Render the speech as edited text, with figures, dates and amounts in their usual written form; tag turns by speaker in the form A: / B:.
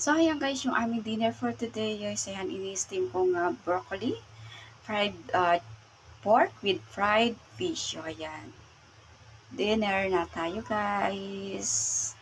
A: So, ayan guys, yung aming dinner for today is ayan, ini-steam kong broccoli, fried pork with fried fish. So, ayan. Dinner na tayo guys.